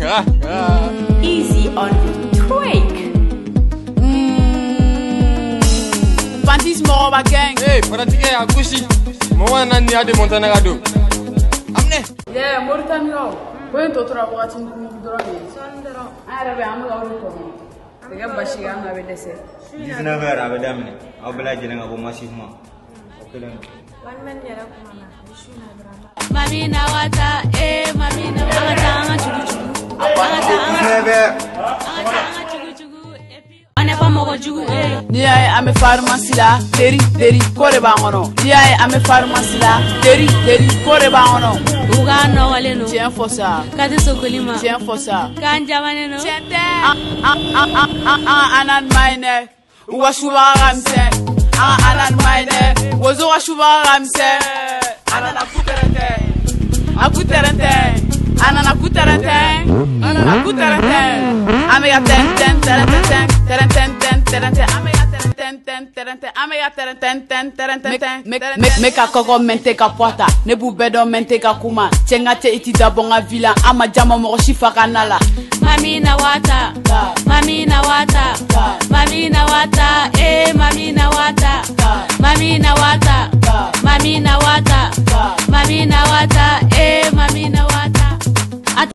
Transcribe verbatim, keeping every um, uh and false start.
Easy on Twake. Fantis Moroba gang. Hey, pratique à Kushi. Moi, on a des montagnes à dos. Amenez. Yeah, Mauritania. When to travel at Ndorani. Sandro. Arabe amalo ko. Daga bashi ga ma be dese. dix-neuf heures avec damne. Abla jina ngabo massivement. Okay. One man yara kumana. Bishuna branda. Mami na wata, eh mami na wata, anga chugu chugu. dix-neuf heures. Anga chugu chugu. On est pas mogo chugu eh. Ni ay ame pharmacie la, deri deri kore ba ngono. Ni ay ame pharmacie la, deri deri kore ba ngono. Uga no wale no. Tiens faut ça. Kati sokolima. Tiens faut ça. Kanja mane no. Tiente. Ah ah ah ah ah anan maine. Uwa shuba ramse. Ah anan maine. Wozo wa shuba ramse. Anan akuterente. Akuterente. Anan akuterente. Anan akuterente. Ame ya ten ten ten ten ten ten ten ten ten. Ame ya ten ten ten ten ten. Ame ya ten ten ten ten ten ten. Make make a koko mente ka porta. Ne bu bedo mente ka kuma. Chenga te iti da bonga villa. Ama jama mo shifa kanala. Mami na wata. Mami na wata. Mami na wata. Eh mami na wata. Mami na wata. Mami na wata. Mami na